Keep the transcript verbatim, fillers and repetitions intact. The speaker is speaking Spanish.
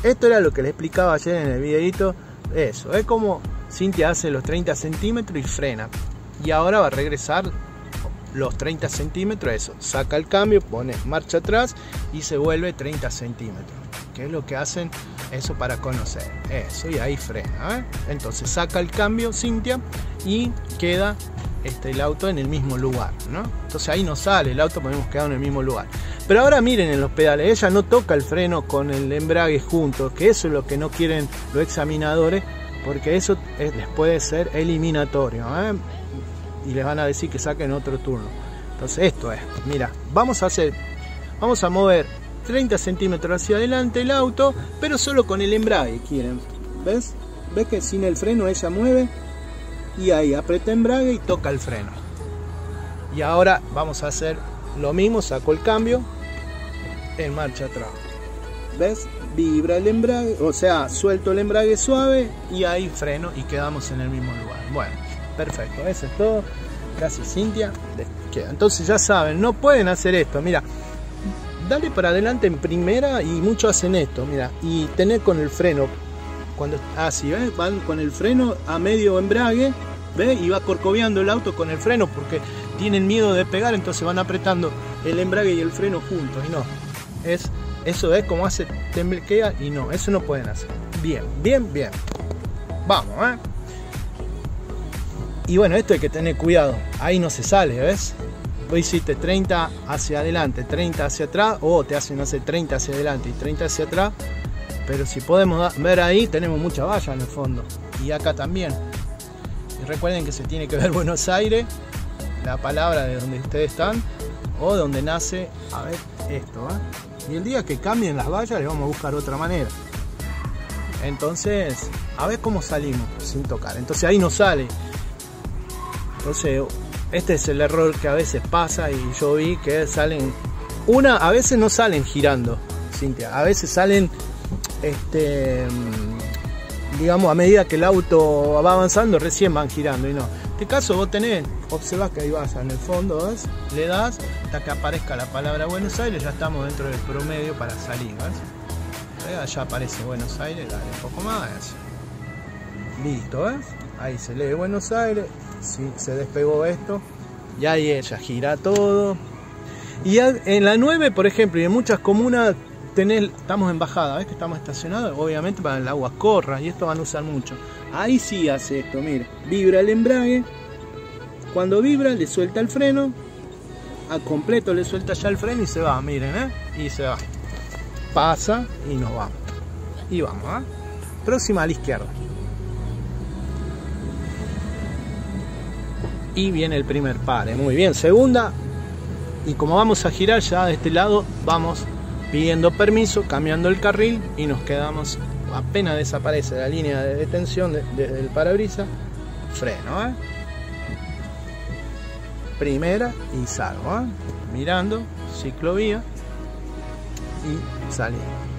esto era lo que les explicaba ayer en el videito. Eso, es como Cintia hace los treinta centímetros y frena. Y ahora va a regresar los treinta centímetros, eso, saca el cambio, pone marcha atrás y se vuelve treinta centímetros. ¿Qué es lo que hacen? Eso para conocer. Eso, y ahí frena, ¿eh? Entonces saca el cambio Cintia y queda este, el auto en el mismo lugar, ¿no? Entonces ahí no sale el auto, podemos quedar en el mismo lugar. Pero ahora miren en los pedales, ella no toca el freno con el embrague juntos, que eso es lo que no quieren los examinadores, porque eso es, les puede ser eliminatorio, ¿eh? Y les van a decir que saquen otro turno. Entonces esto es, mira, vamos a hacer, vamos a mover treinta centímetros hacia adelante el auto, pero solo con el embrague quieren. ¿Ves? ¿Ves que sin el freno ella mueve? Y ahí aprieta embrague y toca el freno. Y ahora vamos a hacer lo mismo, saco el cambio en marcha atrás. ¿Ves? Vibra el embrague, o sea, suelto el embrague suave y ahí freno y quedamos en el mismo lugar. Bueno, perfecto, eso es todo. Casi Cintia queda. Entonces ya saben, no pueden hacer esto. Mira, dale para adelante en primera y muchos hacen esto, mira, y tener con el freno cuando así, ¿ves? Van con el freno a medio embrague, ¿ves? Y va corcoveando el auto con el freno porque tienen miedo de pegar, entonces van apretando el embrague y el freno juntos y no. Es eso es como hace temblequea y no, eso no pueden hacer. Bien, bien, bien. Vamos, ¿eh? Y bueno, esto hay que tener cuidado. Ahí no se sale, ¿ves? Vos hiciste treinta hacia adelante, treinta hacia atrás, o te hacen hacer treinta hacia adelante y treinta hacia atrás. Pero si podemos ver ahí, tenemos mucha valla en el fondo. Y acá también. Y recuerden que se tiene que ver Buenos Aires, la palabra de donde ustedes están, o donde nace, a ver, esto, ¿eh? Y el día que cambien las vallas, le vamos a buscar otra manera. Entonces, a ver cómo salimos sin tocar. Entonces ahí no sale. Entonces, este es el error que a veces pasa y yo vi que salen... Una, a veces no salen girando, Cintia. A veces salen, este, digamos, a medida que el auto va avanzando, recién van girando y no. En este caso vos tenés, observás que ahí vas en el fondo, ¿ves? Le das hasta que aparezca la palabra Buenos Aires, ya estamos dentro del promedio para salir, ¿ves? Allá aparece Buenos Aires, dale un poco más. Listo, ¿ves? Ahí se lee Buenos Aires, sí, se despegó esto, y ahí ella gira todo. Y en la nueve, por ejemplo, y en muchas comunas tenés, estamos en bajada, ¿ves que estamos estacionados? Obviamente para que el agua corra, y esto van a usar mucho. Ahí sí hace esto, mire, vibra el embrague, cuando vibra le suelta el freno, a completo le suelta ya el freno y se va, miren, ¿eh? Y se va, pasa y nos vamos, y vamos, ¿eh? Próxima a la izquierda. Y viene el primer pare, muy bien, segunda, y como vamos a girar ya de este lado, vamos pidiendo permiso, cambiando el carril y nos quedamos, apenas desaparece la línea de detención de, desde el parabrisas, freno, ¿eh? Primera y salgo, ¿eh? Mirando, ciclovía y salimos.